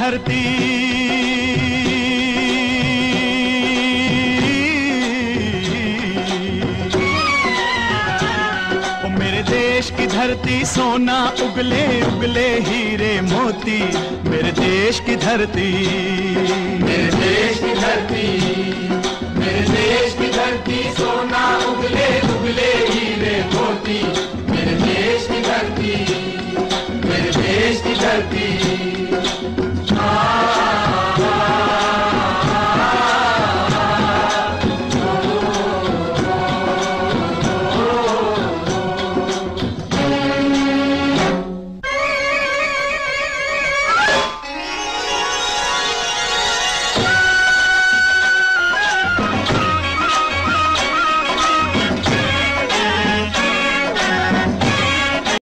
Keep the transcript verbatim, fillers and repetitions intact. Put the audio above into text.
धरती, ओ मेरे देश की धरती सोना उगले उगले हीरे मोती, मेरे देश की धरती, मेरे देश की धरती, मेरे देश की धरती सोना उगले उगले हीरे मोती, मेरे देश की धरती, मेरे देश की धरती।